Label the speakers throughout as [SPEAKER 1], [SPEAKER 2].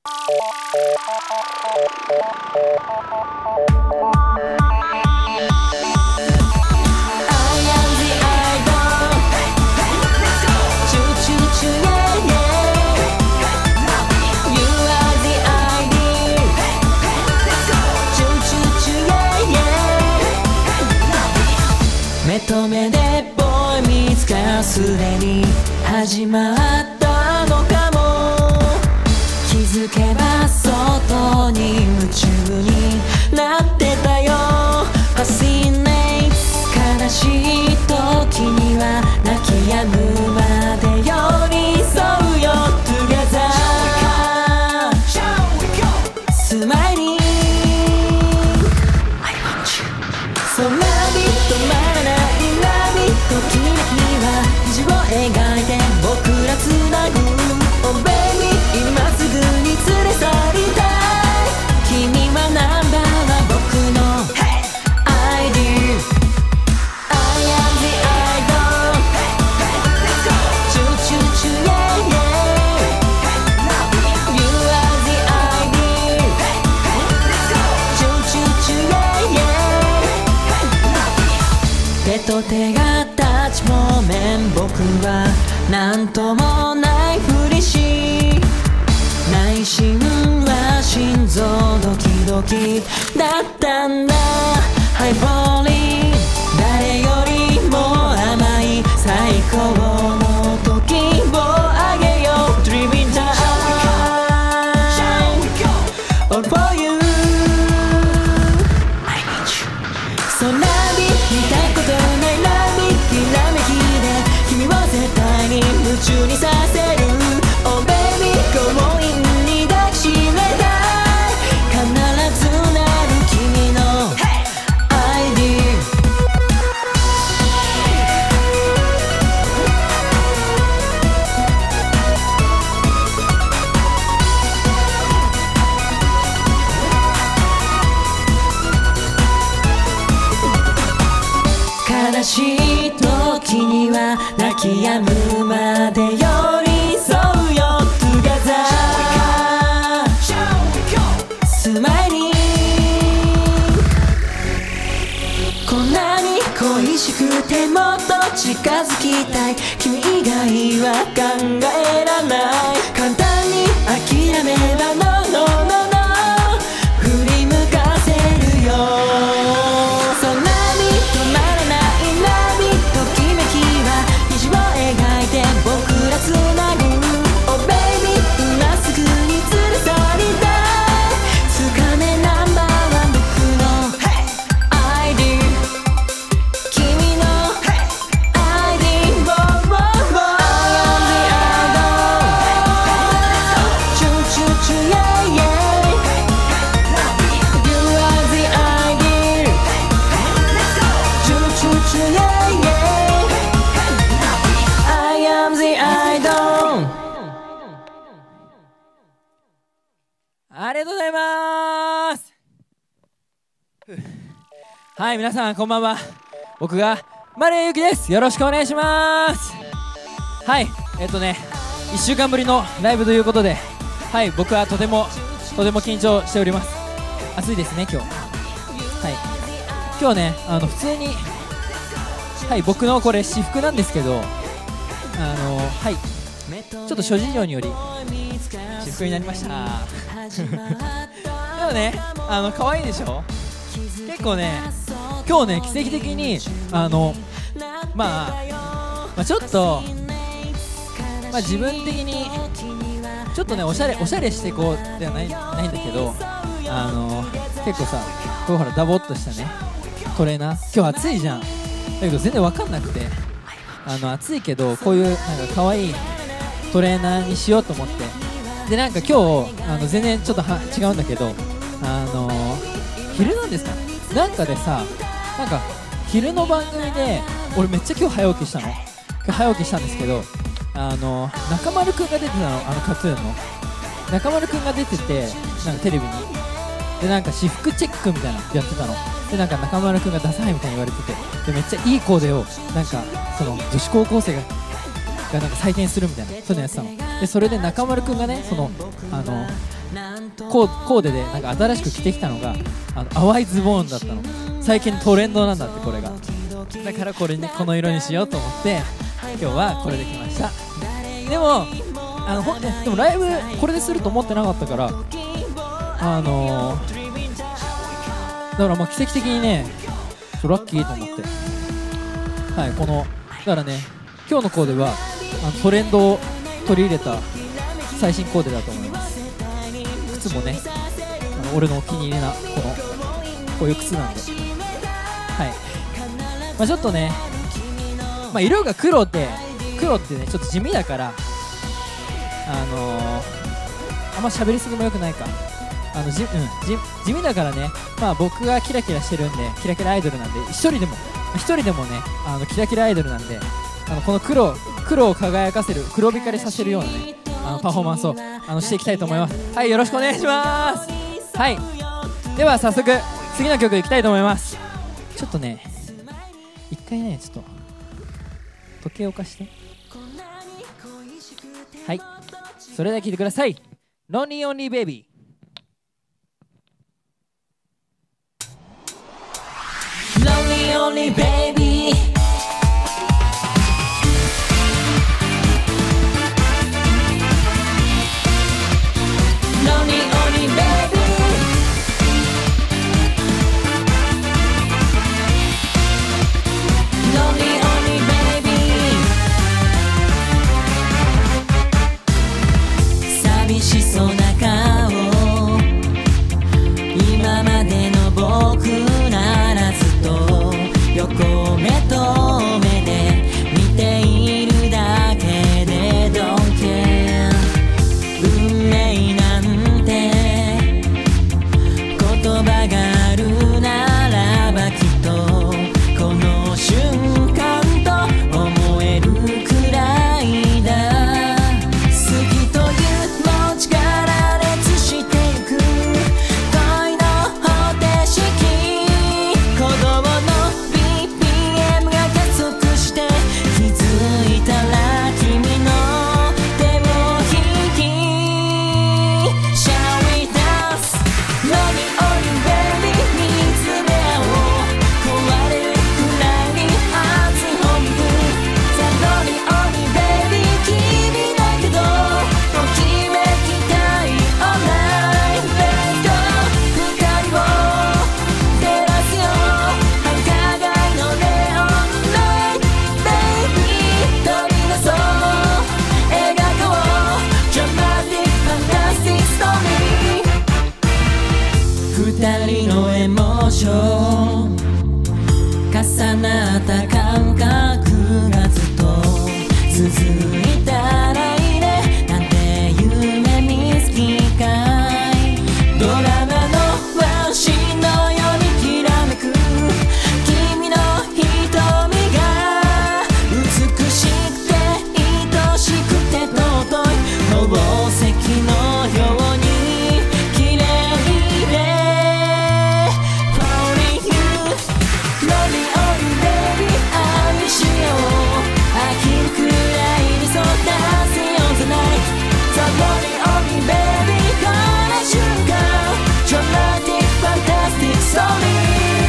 [SPEAKER 1] 目と目でボーイ見つかすでに始まったのかも。気づけば外に夢中になってたよ。Fascinate 悲しい時には泣き止むまで寄り添うよ Together Smiling I want you So love it 止まらないときめきは虹を描いて僕らつなぐ Oh baby 今すぐに連れ去りたい。君はナンバーは僕の ID I am the idol Choo choo choo yeah yeah You are the ID Choo choo choo yeah yeah 手と手がもめん僕はなんともないふりし内心は心臓ドキドキだったんだ High falling 誰よりも甘い最高の時をあげよう Dreaming time All for you I need you So love it 見たことないラビきらめきで君を絶対に夢中にさせる Oh baby 強引に抱きしめたい。必ずなる君の ID悲しい時には泣き止むまで寄り添うよ Together Smiling こんなに恋しくてもっと近づきたい。君以外は考えらない。簡単に諦めれば No no no no 振り向かせるよ。そんなに止まらないラビときめきは虹を描いて僕らつなぐ Oh baby 今すぐに連れ去りたい。つかめナンバーは僕の ID 君の ID I am the idol Choo choo choo yeah yeah You are the ID Choo choo choo yeah yeah I am the idol
[SPEAKER 2] ありがとうございます。はい、皆さんこんばんは。僕が丸谷ゆきです。よろしくお願いします。はい、1週間ぶりのライブということで、はい、僕はとても緊張しております。暑いですね、今日。はい、今日はね、普通に、はい、僕のこれ私服なんですけど、はい、ちょっと諸事情により私服になりました。でもね、可愛いでしょ。結構ね、今日ね、奇跡的にちょっと、自分的にちょっとね、おしゃれしていこうではないんだけど、結構さ、こうほらダボっとしたねトレーナー、今日暑いじゃん。だけど全然わかんなくて、暑いけどこういうなんか可愛いトレーナーにしようと思って、でなんか今日全然ちょっと違うんだけど、昼なんですかなんかでさ、なんか昼の番組で俺めっちゃ今日早起きしたの。早起きしたんですけど、中丸くんが出てたの、カトゥーンの中丸くんが出てて、なんかテレビにでなんか私服チェックみたいなのやってたので、なんか中丸くんがダサいみたいに言われてて、でめっちゃいいコーデをなんかその女子高校生がなんか採点するみたいな、そういうのやってたので、それで中丸くんがね、そのコーデでなんか新しく着てきたのが淡いズボンだったの。最近トレンドなんだってこれが。だからこの色にしようと思って今日はこれで来ました。でもでもライブこれですると思ってなかったからだからまあ奇跡的にねラッキーと思って、はい、だからね今日のコーデはトレンドを取り入れた最新コーデだと思います。靴もね俺のお気に入りなこういう靴なんで、はい、まあ、ちょっとね、まあ、色が黒ってねちょっと地味だからあんま喋りすぎもよくないか。地味だからね、まあ、僕がキラキラしてるんでキラキラアイドルなんで一人でもねキラキラアイドルなんでこの黒を輝かせる黒光りさせるようなねパフォーマンスをしていきたいと思います。はい、よろしくお願いします。はい、では早速次の曲いきたいと思います。ちょっとね一回ねちょっと時計を貸して。はい、それでは聴いてください。Lonely Only Baby。
[SPEAKER 1] Lonely only baby Lonely only baby Lonely only baby 寂しそうな顔今までの僕ならずっと横目と目で見ているだけで Don't care 運命なんて言葉があるならばきっとこの瞬間と思えるくらいだ。好きという文字から列してゆく恋の方程式鼓動の BPM が加速して気づいたら君の手を引き Shall we dance Lonely only baby 見つめ合おう壊れるくらいに熱い本気 The lonely only baby 君だけどときめきたい All night Let's go 光を照らすよ繁華街のネオンライト Baby 飛び出そう描こう Dramatic fantastic story 二人のエモーション重なった感覚がずっと続いたらいいねなんて夢見つきかいドラマのワンシーンのようにきらめく君の瞳が美しくて愛しくて尊い宝石のように綺麗で Falling you Lonely only baby 愛しよう飽きるくらいにそう Dancing on the night The lonely only baby この瞬間 Dramatic fantastic story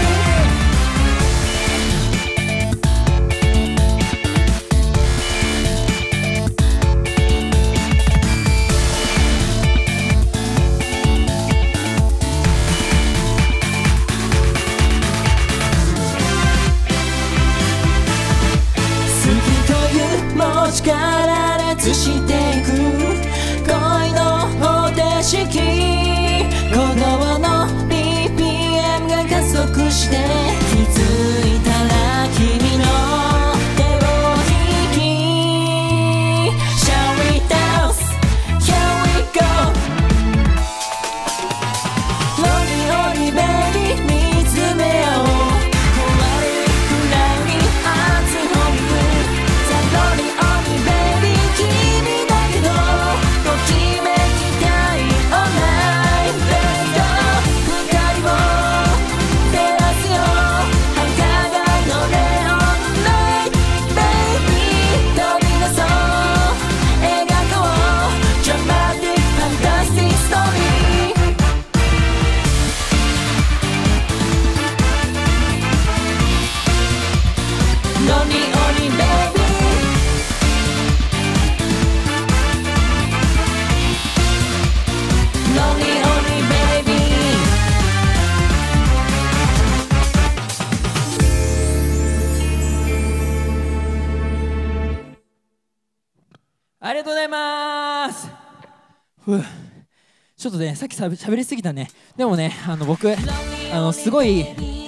[SPEAKER 1] 好きという文字から列していく恋の方程式鼓動の BPM が加速して気づいたら君の手を引き Shall we dance? Here we go Lonely only baby 見つめ合おう壊れるくらいに熱い本気 The lonely only baby 君だ
[SPEAKER 2] ありがとうございますふうちょっとねさっき喋りすぎたね。でもね僕すごい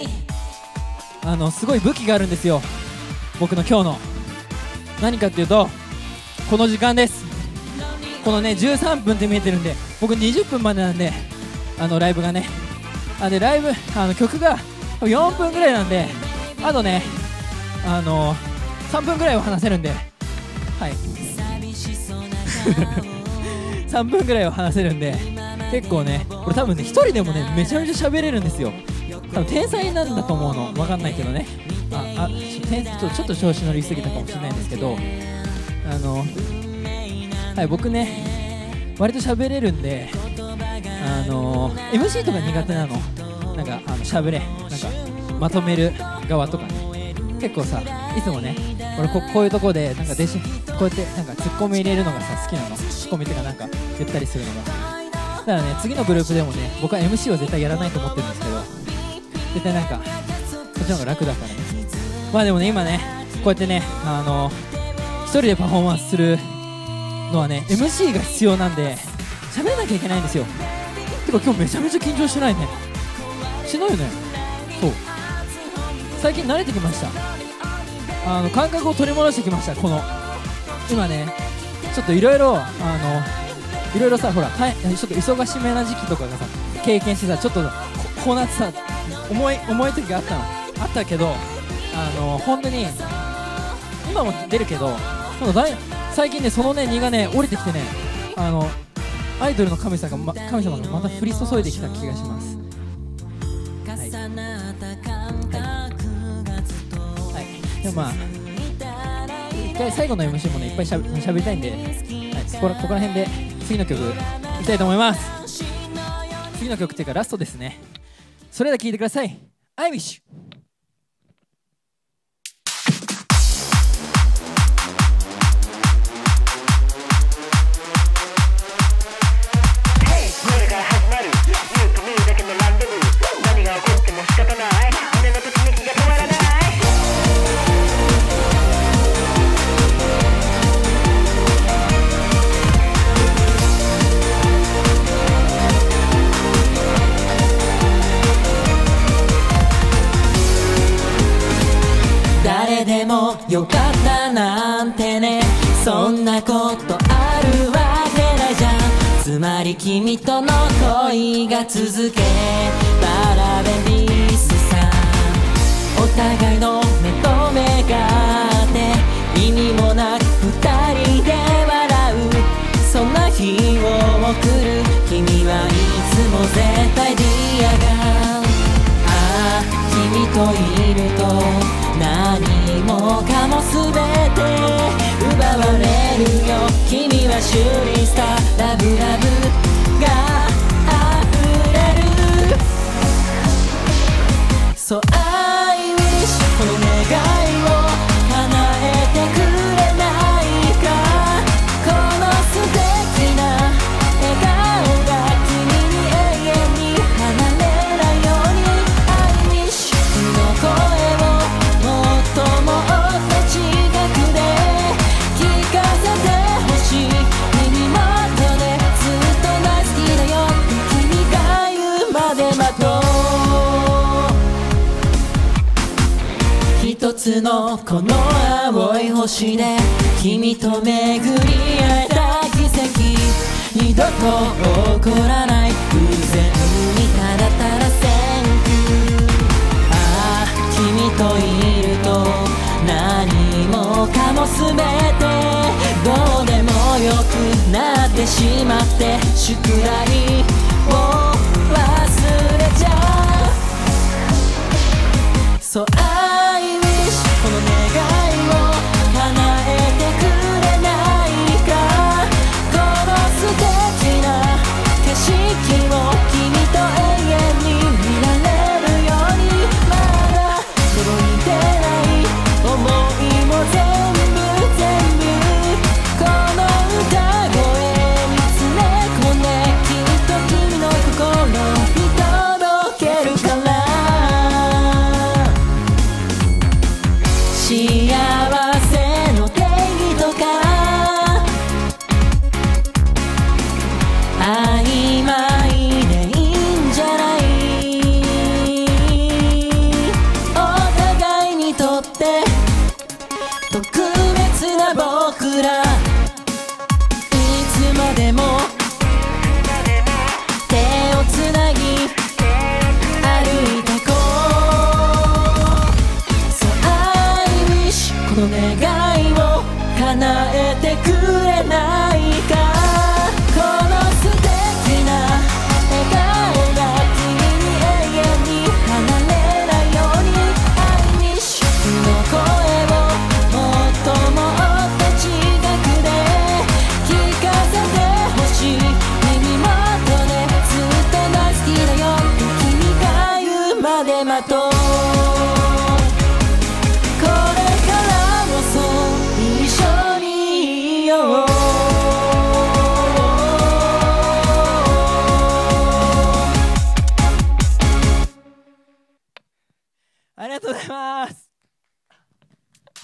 [SPEAKER 2] 武器があるんですよ。僕の今日の何かっていうとこの時間です。このね13分って見えてるんで僕20分までなんでライブがねでライブ曲が4分ぐらいなんであとね3分ぐらいは話せるんではい3分ぐらいは話せるんで結構ねこれ多分ね1人でもねめちゃめちゃ喋れるんですよ。多分天才なんだと思うの分かんないけどねちょっと調子乗りすぎたかもしれないんですけどはい僕ね割と喋れるんでMC とか苦手なのなんか喋れなんかまとめる側とかね結構さいつもね俺こういうとこでなんかこうやってなんかツッコミ入れるのがさ好きなの。ツッコミってかなんか言ったりするのがだからね次のグループでもね僕は MC は絶対やらないと思ってるんですけど絶対なんかそっちの方が楽だからね。まあでもね今ねこうやってね一人でパフォーマンスするのはね MC が必要なんで喋らなきゃいけないんですよ。てか今日めちゃめちゃ緊張してないね。しないよね。そう最近慣れてきました。感覚を取り戻してきました。この今ねちょっといろいろさほらちょっと忙しめな時期とかがさ経験してさちょっとこうなってさ重い時があったけど本当に今も出るけど最近ねそのね荷がね降りてきてねアイドルの神様がまた降り注いできた気がします。でもまあ一回最後の MC もねいっぱいしゃべりたいんで、ここら辺で次の曲いきたいと思います。次の曲っていうかラストですね。それでは聴いてください。I wish
[SPEAKER 1] でもよかったなんてねそんなことあるわけないじゃん。つまり君との恋が続けパラベリスさお互いの目と目があって意味もなく二人で笑うそんな日を送る君はいつも絶対ディアがああ君といると何もかもすべて奪われるよ君はシューリスターラブラブが溢れる So I wish この願いを叶えてくれないかこの素敵な笑顔が君に永遠に離れないように I wish 君の声をもっともっと近くで聞かせてほしい耳元でずっと大好きだよ君が言うまで待とう一つのこの青い星で君と巡り会えた奇跡二度と起こらない偶然にただただThank youああ君といると何もかもすべてどうでもよくなってしまって宿題を忘れちゃう So I wish この願いを叶えてくれないかこの素敵な景色を君と永遠に見られるようにまだ届いてない想いも全部この歌声に詰め込んできっと君の心に届けるから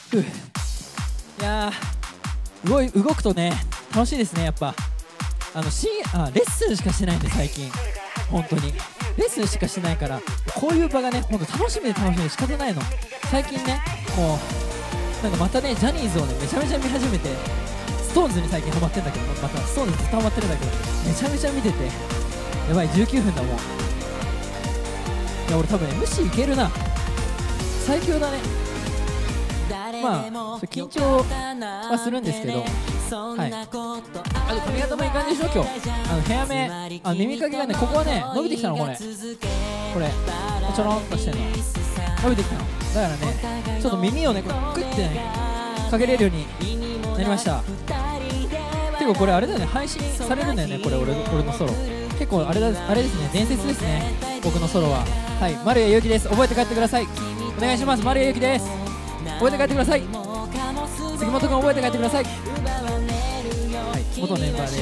[SPEAKER 2] いやー動くとね楽しいですね。やっぱレッスンしかしてないんで最近本当にレッスンしかしてないから、こういう場がね本当楽しみで楽しみで仕方ないの。最近ねもうなんかまたねジャニーズをねめちゃめちゃ見始めて、ストーンズに最近ハマってんだけど、またストーンズずっとハマってるんだけどめちゃめちゃ見てて、やばい19分だもん。いや俺多分 MC いけるな、最強だね。まあ緊張はするんですけど、はい、あと髪型もいい感じでしょ今日。ヘアメ耳かきがねここはね伸びてきたの。これちょろんとしてんの伸びてきたのだからね、ちょっと耳をねこうグッてねかけれるようになりました。結構これあれだよね、配信されるんだよねこれ。俺のソロ結構あれですね、伝説ですね僕のソロは。はい、丸谷由紀です。覚えて帰ってください。お願いします。丸谷由紀です。覚えて帰ってください。杉本君覚えて帰ってください。はい、元メンバーです。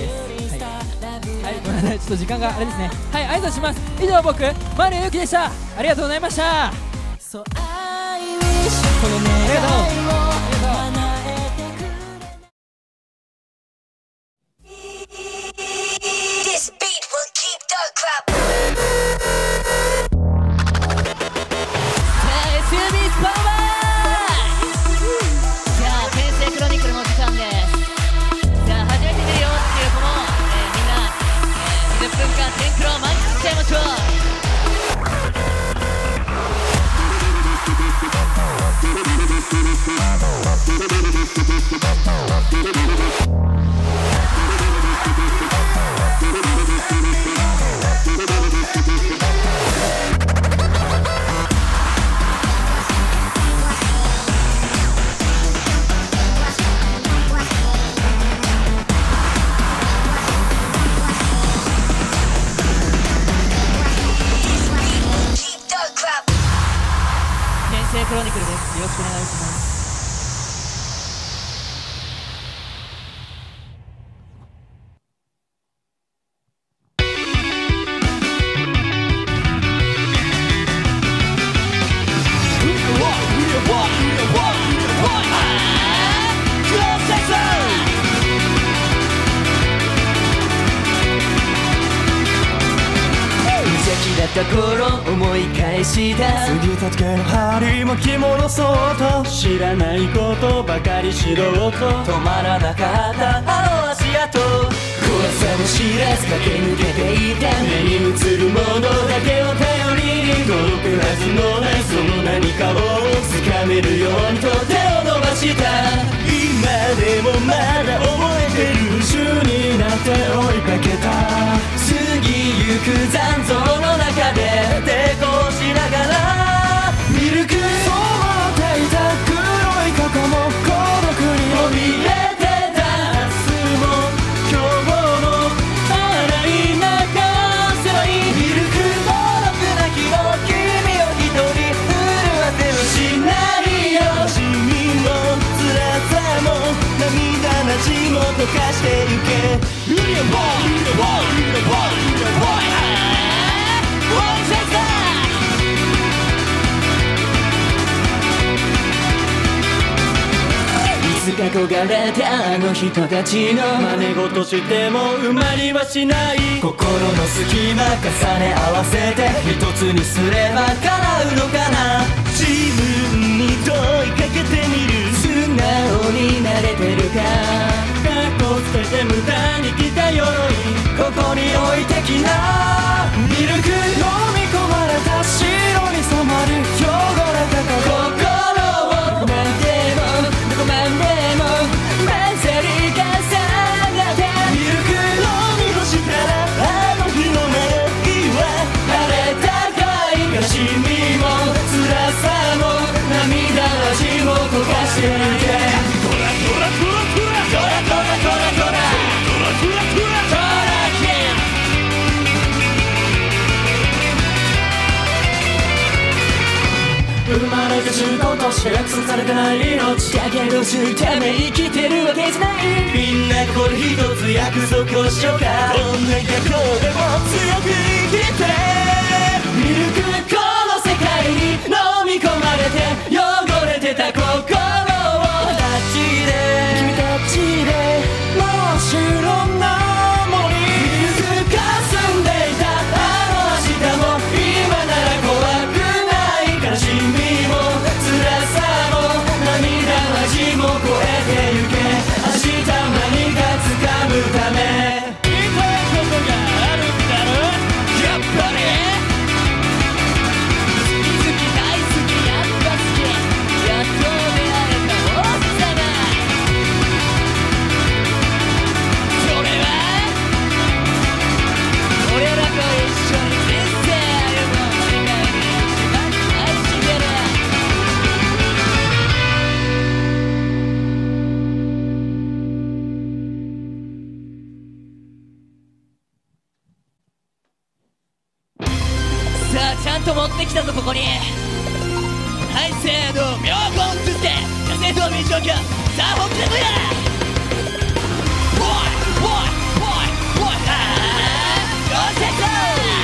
[SPEAKER 2] はい、ごめんなさい、ちょっと時間があれですね。はい、挨拶します。以上僕丸谷由紀でした。ありがとうございました。ありがとう。クロニクルです。よろしくお願いします。
[SPEAKER 1] だった頃思い返した過ぎた時計の針も着戻そうと知らないことばかり知ろうと止まらなかったあの足跡怖さも知らず駆け抜けていた目に映るものだけを頼りに届くはずのないその何かを掴めるようにと手を伸ばした今でもまだ覚えてる週になって追いかけた過ぎゆく残像の中で抵抗しながらミルクそう思っていた黒い過去も孤独に怯えてた明日も今日も洗い流せばいいミルク孤独な日の君を一人震わせるシナリオシミも辛さも涙なじも溶かしてゆけいつか焦がれたあの人たちの真似事しても埋まりはしない心の隙間重ね合わせて一つにすれば叶うのかな自分に問いかけてみる素直になれてるかカッコつけて無駄に着た鎧ここに置いてきなミルク飲み込まれた白に染まる汚れた心をどこまでもどこまでも混ぜり重ねてミルク飲み干したらあの日のメロディーは晴れたかい悲しみも辛さも涙味も溶かしてゆけトラトラトラトラトラトラトラトラトラトラトラトラ生まれて死ぬことしか約束されてない命だけど知るため生きてるわけじゃないみんなこれ一つ約束をしようかどんな逆境でも強く生きてミルクこの世界に飲み込まれて汚れてた心をちゃんと持ってきたぞここに。はいせーの、妙コンつって火星と民状況さあ本気だぞや。おいおいおいおい、よっしゃいこ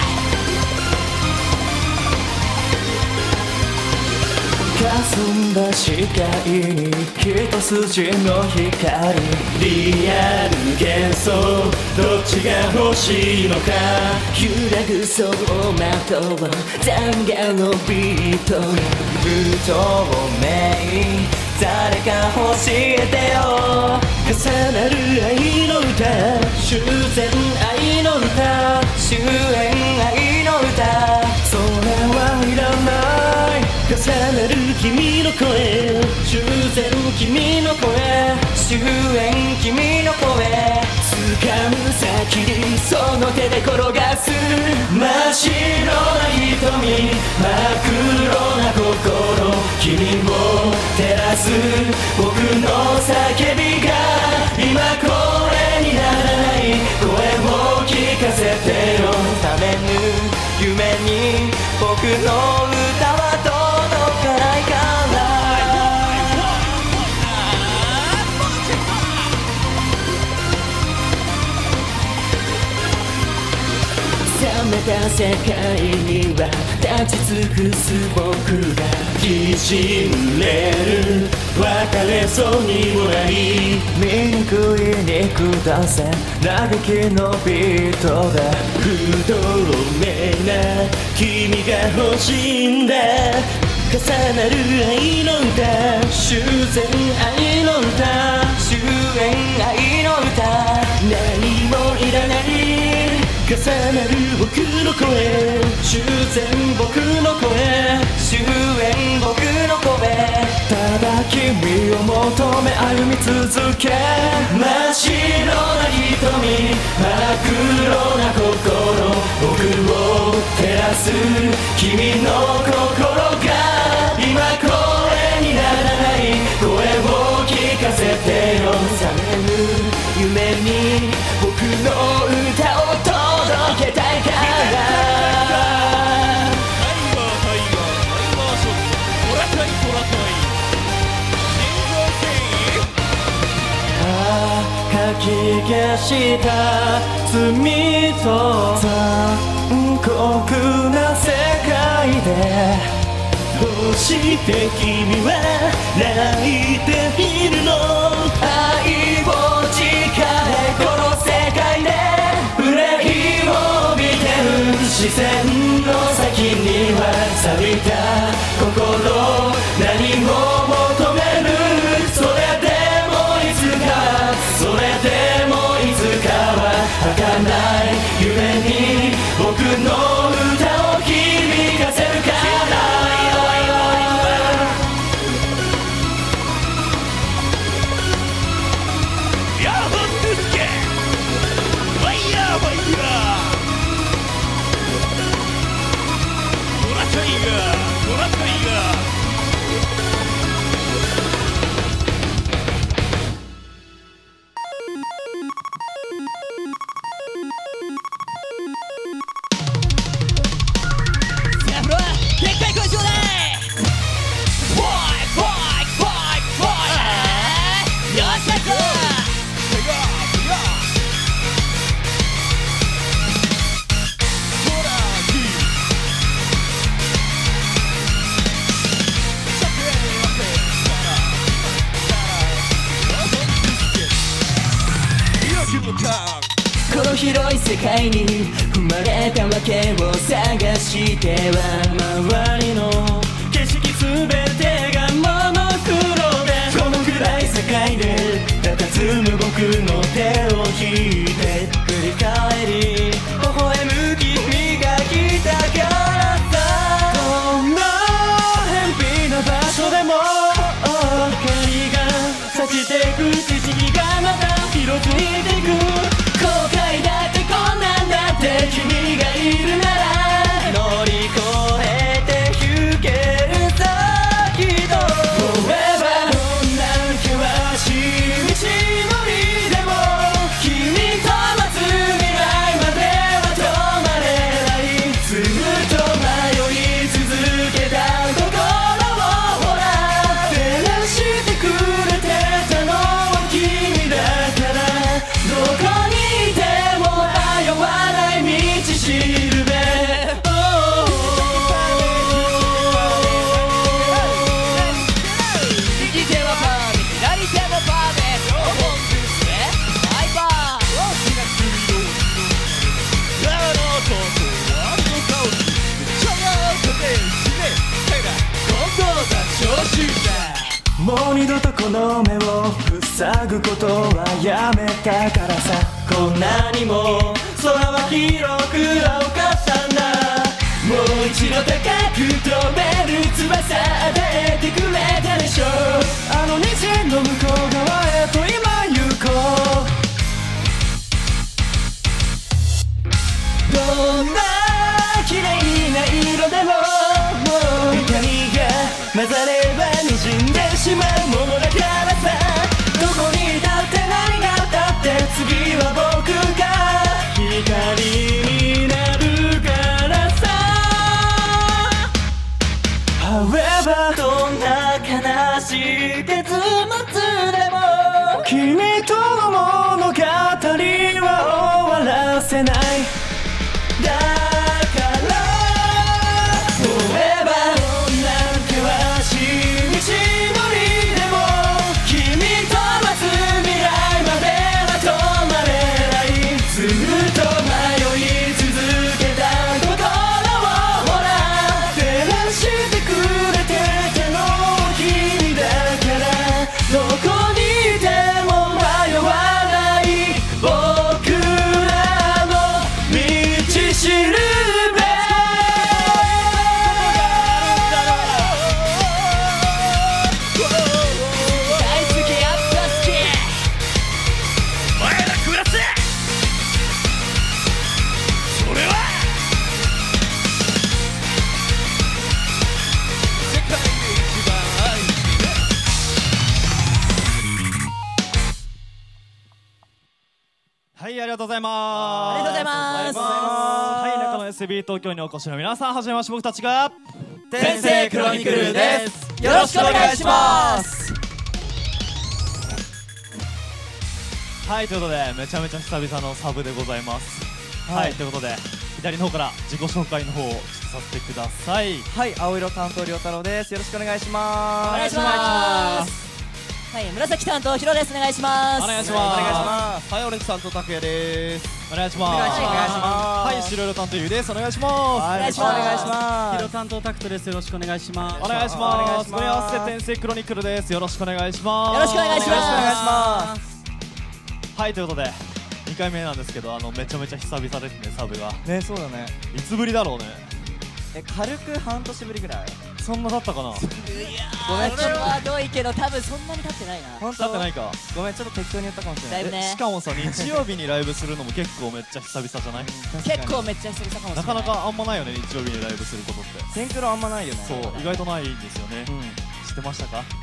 [SPEAKER 3] 霞んだ視界に一筋の光、リアル幻想どっちが欲しいのか、
[SPEAKER 1] 揺らぐ走馬灯残骸のビート
[SPEAKER 3] 不透明誰か教えてよ、重なる愛の歌、終戦愛の歌、終焉愛の歌、それはいらない、重なる君の声、終戦君の声、終焉君の声、掴む先にその手で転がす真っ白な瞳、真っ黒な心、君を照らす僕の叫びが今これにならない声を聞かせてよ、覚めぬ夢に僕の歌は届かないから、
[SPEAKER 1] 冷めた世界には立ち尽くす僕が
[SPEAKER 3] きしんでる、別れそうにもない醜い憎たさ嘆きのビートだ、不透明な君が欲しいんだ、重なる愛の歌、終戦愛の歌、終焉愛の歌、
[SPEAKER 1] 何もいらない、
[SPEAKER 3] 重なる僕の声、終戦僕の声、
[SPEAKER 1] 終焉僕の声、
[SPEAKER 3] ただ君を求め歩み続け、真っ白な瞳、真っ黒な心、僕を照らす君の心が今これにならない声を聞かせてよ、
[SPEAKER 1] 覚めぬ夢に僕の歌を届けたいから、
[SPEAKER 3] 書き消した罪と残酷な世界で、どうして君は泣いているの、
[SPEAKER 1] 愛を誓えこの世界で
[SPEAKER 3] 憂いを見てる視線の先には錆びた心、何も求める、それでもいつか、それでもいつかは儚い夢に僕の歌を響かせるから、
[SPEAKER 1] この広い世界に生まれたわけを探しては、
[SPEAKER 3] 周りの景色すべてがモノクロで、この暗い世界で佇む僕の手を引いて、振り返り微笑む君が来たからさ、こんな偏僻な場所でも光が差してく、知識がまた広づいていく、
[SPEAKER 1] 後悔だってこんなんだって
[SPEAKER 3] 君がいるなら乗り越えて行けるさきっと Forever どんな険しい道のりでも君度とこの目を塞ぐことはやめたからさ。こんなにも空は広く青かったんだ。もう一度高く飛べる翼与えてくれたでしょ。あの虹の向こう側へと今行こう。どんな綺麗な色でも光が混ざれば滲んでしまうものだからさ。どこにいたって何があったって次は僕が光になるからさ。 However どんな悲しい結末でも君との物語は終わらせない。だからForeverなんてはし道のりでも君と待つ未来までは止まれない。ずっと迷い続けた心をほら照らしてくれてたの君だから。どこにいても迷わない僕らの道しるべ。
[SPEAKER 4] はい、ありがとうございます。
[SPEAKER 2] ありがとうございます。
[SPEAKER 4] はい、中野 SB 東京にお越しの皆さん、はじめまして。僕たちが
[SPEAKER 2] 天性クロニクルです。よろしくお願いします。
[SPEAKER 4] はい、ということでめちゃめちゃ久々のサブでございます。はい、ということで左の方から自己紹介の方をちょっとさせてください。
[SPEAKER 5] はい、青色担当亮太郎です。よろしくお願いします。
[SPEAKER 2] お願いします。はい、紫担当ヒロです。お願いします。
[SPEAKER 4] お願いします。
[SPEAKER 5] お願いします。
[SPEAKER 6] はい、オレンジ担当拓也です。
[SPEAKER 4] お願いします。
[SPEAKER 5] お願いします。
[SPEAKER 4] はい、白色担当ゆうです。お願いします。
[SPEAKER 2] お願いします。
[SPEAKER 5] お願いします。
[SPEAKER 6] 色担当タクトです。よろしくお願いします。
[SPEAKER 4] お願いします。組み合わせ天性クロニクルです。よろしくお願いします。
[SPEAKER 2] よろしくお願いします。
[SPEAKER 5] お願いします。
[SPEAKER 4] はい、ということで2回目なんですけど、めちゃめちゃ久々ですね、サブが。
[SPEAKER 5] ね、そうだね。
[SPEAKER 4] いつぶりだろうね。
[SPEAKER 5] 軽く半年ぶりぐらい。
[SPEAKER 4] そんな経ったかな。
[SPEAKER 5] ごめん、
[SPEAKER 2] それはどういけど多分そんなに経ってないな。
[SPEAKER 5] 本
[SPEAKER 4] 経ってないか。
[SPEAKER 5] ごめん、ちょっと適当に言ったかもしれない。
[SPEAKER 2] だいぶね。
[SPEAKER 4] しかもさ、日曜日にライブするのも結構めっちゃ久々じゃない？
[SPEAKER 2] 結構めっちゃ久々かもしれない。
[SPEAKER 4] なかなかあんまないよね、日曜日にライブすることって。
[SPEAKER 5] シンクロあんまないよね。
[SPEAKER 4] そう、意外とないんですよね。知ってましたか？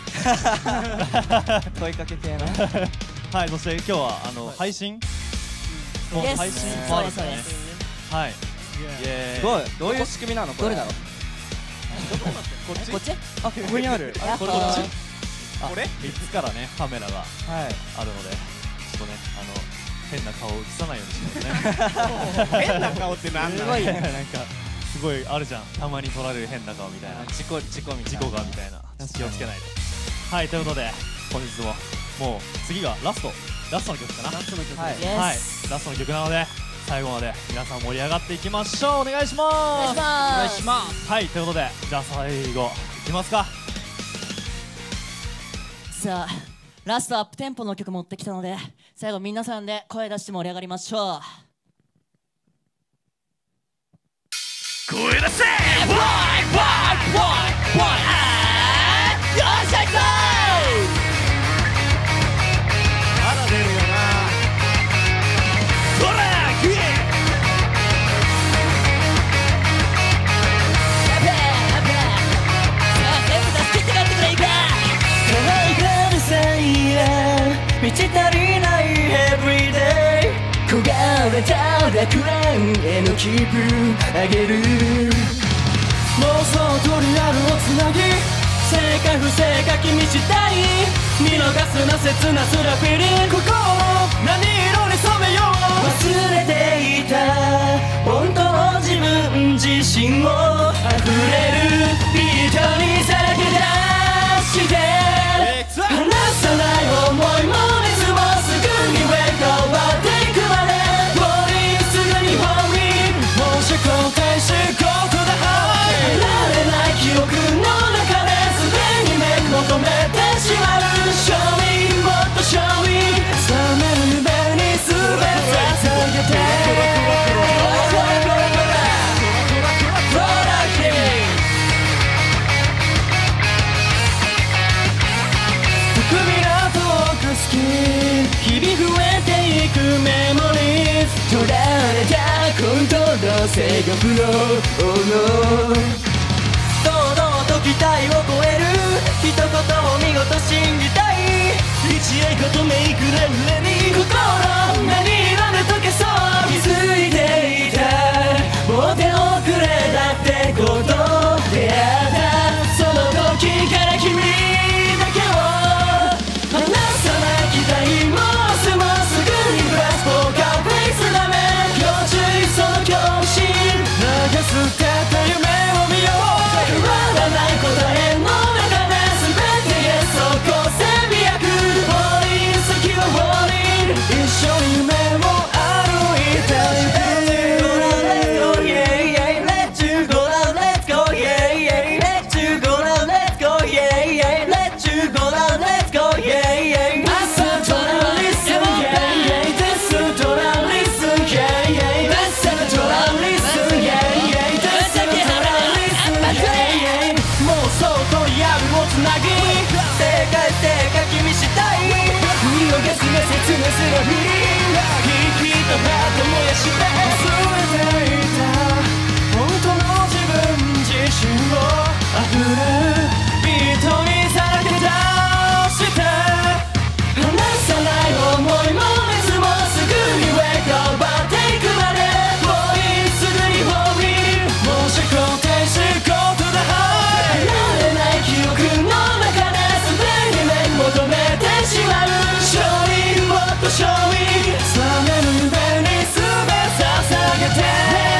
[SPEAKER 5] 問いかけ系な。
[SPEAKER 4] はい、そして今日は配信もう配信もあるんですよね。はい。
[SPEAKER 5] すごい。どういう仕組みなのこれ？
[SPEAKER 2] どれだろう？
[SPEAKER 4] こっち？
[SPEAKER 2] こっち？
[SPEAKER 5] あ、ここにある。
[SPEAKER 4] これこっち？これ？3つからね、カメラが
[SPEAKER 5] はい。
[SPEAKER 4] あるので、ちょっとね、変な顔を映さないようにしますね。
[SPEAKER 6] 変な顔ってなんだ。
[SPEAKER 2] すごい
[SPEAKER 4] なんかすごいあるじゃん。たまに撮られる変な顔みたいな。
[SPEAKER 5] 事故みたいな。
[SPEAKER 4] 事故がみたいな。気をつけないと。はい、ということで本日ももう次がラストの曲かな。
[SPEAKER 6] ラストの曲。
[SPEAKER 5] はい。
[SPEAKER 4] はい、ラストの曲なので最後まで皆さん盛り上がっていきましょう。お願いします。
[SPEAKER 2] お願いします。
[SPEAKER 6] お願いします。
[SPEAKER 4] はい、ということでじゃあ最後いきますか。
[SPEAKER 2] さあラストアップテンポの曲持ってきたので最後皆さんで声出して盛り上がりましょう。
[SPEAKER 4] 声出せ。
[SPEAKER 2] よっしゃいこ
[SPEAKER 4] まだ出るよな。ほら食え。
[SPEAKER 2] やべえやべえ。さあ全部出し切って帰ってくれいか。
[SPEAKER 3] 乾いたる際や満ち足りない Everyday 焦がれた楽園への気分上げる妄想とリアルをつなぎ正か不正か君次第見逃すな切なすらフィリング心何色に染めよう忘れていた本当の自分自身を溢れるビートにさらけ出して離さない想いも熱もすぐにウェイクオーバーテイクまでフォーリンすぐにフォーリンもし後悔しここだ離れない記憶の中ですでに目求めてしまう制御不能堂々と期待を超える一言を見事信じたい一栄光とメイクレンレに心何色で溶けそう気づいていたもう手遅れだってことであったその時から君だけを離さない期待もすもすぐにブラスポーカーフェイスダメ要注意その恐怖心流すってた夢を見よう変わらない答えの中で全てへそこ戦略フォーリン先はフォーリン一緒に夢を歩いたい Let's you go now, let's go, yeah, yeah. Let's you go now, let's go, yeah, yeah. Let's you go now, let's go, yeah, yeah. Listen to now, listen, yeah, yeah. Listen to now, listen, yeah, yeah. Listen to now, listen, yeah, yeah. Listen to now, listen, yeah, yeah. もうそうとやるをつなぎ正解君したい見逃すが説明するフィーリングヒートハート燃やして忘れていた本当の自分自身を溢れるビートにさらけ出して離さない想いも熱もすぐに上がばっていくまでもういいすぐにフォーリーもし肯定しことだ離れない記憶の中で全て目求めてしまう勝利もっと勝利覚める夢に全て捧げて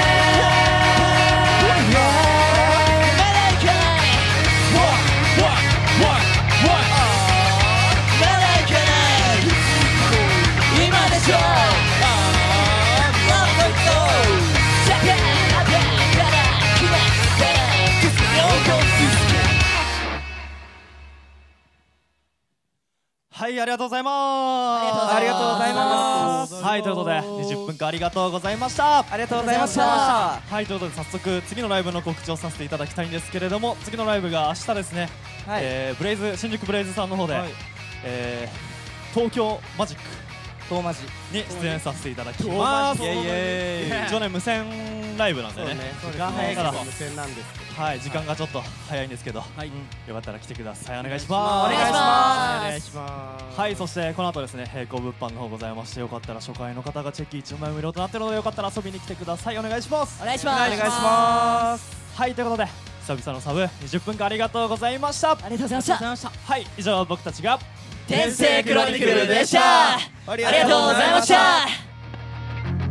[SPEAKER 4] はい、ありがとうございます。
[SPEAKER 5] ありがとうございます。
[SPEAKER 4] はい、ということで20分間ありがとうございました。
[SPEAKER 5] ありがとうございました。
[SPEAKER 4] はい、ということで早速次のライブの告知をさせていただきたいんですけれども、次のライブが明日ですね、
[SPEAKER 5] はい
[SPEAKER 4] ブレイズ新宿ブレイズさんの方で、東京マジック
[SPEAKER 5] トーマジ
[SPEAKER 4] に出演させていただきます。
[SPEAKER 5] イエイイエイ
[SPEAKER 4] 一応ね無線ライブなんでね、
[SPEAKER 6] 時間早いから
[SPEAKER 4] そう
[SPEAKER 6] 無線なんですけど
[SPEAKER 4] はい、時間がちょっと早いんですけど、よかったら来てください。お願いし
[SPEAKER 5] お
[SPEAKER 4] ます。
[SPEAKER 5] 願いします。
[SPEAKER 6] お願いします
[SPEAKER 4] はい、そしてこの後ですね、並行物販の方ございまして、よかったら初回の方がチェキ1枚無料となっているので、よかったら遊びに来てください。お願いします。
[SPEAKER 1] お願いします。
[SPEAKER 5] お願いします。
[SPEAKER 4] はい、ということで久々のサブ20分間ありがとうございました。
[SPEAKER 1] ありがとうございました。
[SPEAKER 4] はい、以上僕たちが
[SPEAKER 1] 天性クロニクルでした。ありがとうございました。
[SPEAKER 4] あ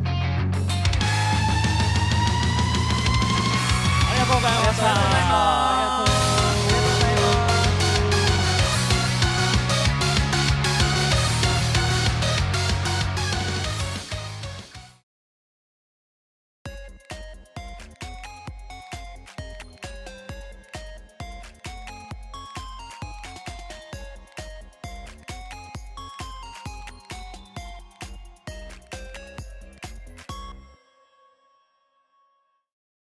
[SPEAKER 4] りがとうございました。